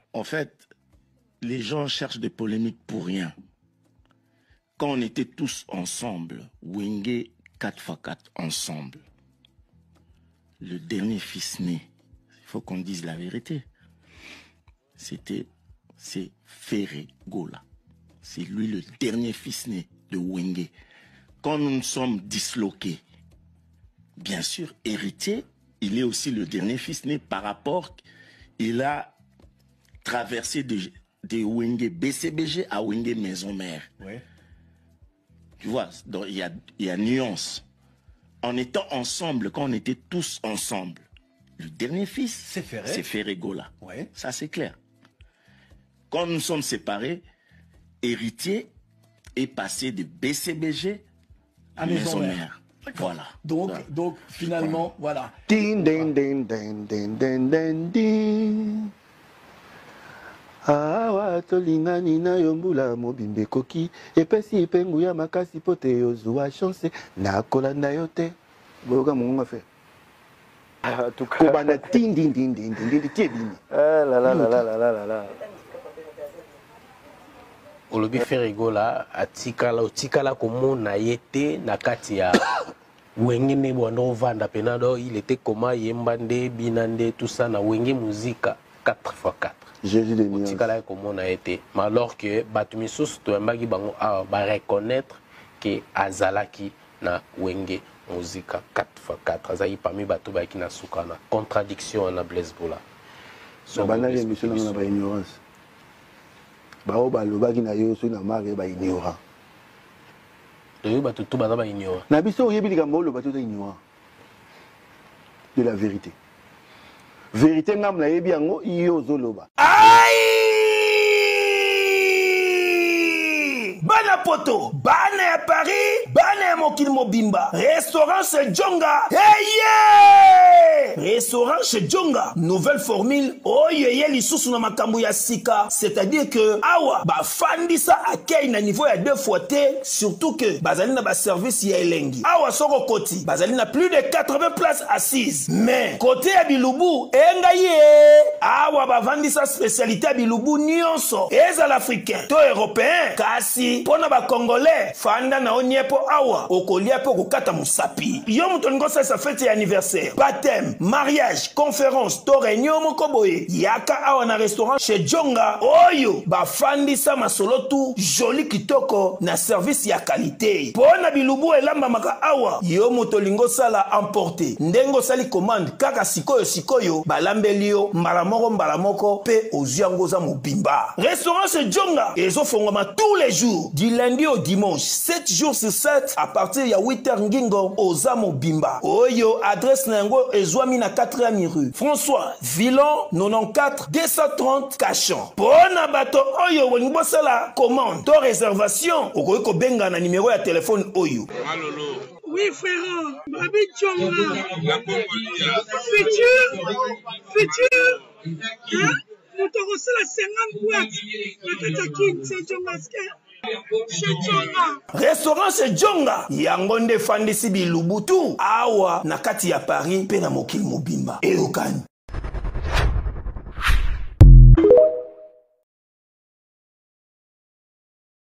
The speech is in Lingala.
En fait, les gens cherchent des polémiques pour rien. Quand on était tous ensemble, Wenge 4x4 ensemble, le dernier fils né, il faut qu'on dise la vérité, c'est Ferré Gola. C'est lui le dernier fils né de Wenge. Quand nous nous sommes disloqués, bien sûr, héritier, il est aussi le dernier fils né par rapport, il a traversé de Wenge BCBG à Wenge Maison Mère. Ouais. Tu vois, donc il y a nuance. En étant ensemble, quand on était tous ensemble, le dernier fils, c'est Ferré Gola. Ouais. Ça, c'est clair. Quand nous sommes séparés, héritier est passé de BCBG à Maison Mère. Voilà. Donc finalement, voilà. Din, din, din, din, din, din, din, din. Awa tolingani na yombula mobimbe koki epesi pengu ya makasi pote yozwa chance na kolanda yote boyoka mongonga fe kobanda din din din din din tie bini la olobi Ferré Gola atikala komona ye te na kati ya Wenge ne bwanda ovanda penado il était comment yembande binande tout ça na Wenge Muzika 4x4 Jésus de nuance. Mais alors que Batumisusu Toembagi Bango a reconnaître que Azalaki na Wenge Muzika 4x4 Azayi parmi Batuba qui na Soukana contradiction na Blaise Bola. So bana ye mission na ba ignorance. Ba o ba lobaki na yo so na mare ba ignorant. De ba tutu ba ignorant. Na biso yebi likambo lo ba tutu ignorant. De la vérité. Vérité ngam na yebi yango iyo zoloba. Bana poto, bana ya Paris, bana ya mokili mobimba. Restaurant chez Djonga. Hey yeah! Restaurant chez Djonga. Nouvelle formule. Oh yeye lisusu na makambo ya sika. C'est-à-dire que awa ba fandisa akei na niveau ya 2 fois T, surtout que bazali na ba service ya elengi. Awa soko koti, bazali na plus de 80 places assises. Mais côté ya Bilubu, enga ye. Awa ba vandisa spécialité ya Bilubu nyonso. Eza l'africain, to européen, kasi pona ba congolais, fanda na oniepo awa, okolia po kokata musapi. Yo mutongo sa fête ya anniversaire, baptême, mariage, conférence, to réunion moko boye. Yaka awa na restaurant chez Djonga. Oyo ba fandisa masolo tu joli kitoko na service ya qualité. Pona Bilubu elamba maka awa, yo mutolingo sala emporter. Ndengo sali commande kaka sikoyo balambelio mbala moko pe oziango za mobimba. Restaurant chez Djonga ezo fongoma tous les jours du lundi au dimanche 7 jours sur 7 à partir ya 8h ngingo oza mobimba. Oyo adresse nango ezwami na 4e rue François Villon 94 230 Cachon. Pona bato oyo woni bosala commande to réservation okoyi ko benga na numéro ya téléphone oyo. Oui, frère, Babi Djonga. Futur. Hein? Nous te reçons la 50 boîtes. La Katakin, c'est Djonga. Restaurant chez Djonga. Yangonde fandisi Bilubutu. Awa, na kati ya Paris, pe na mokili mobimba. Eokani.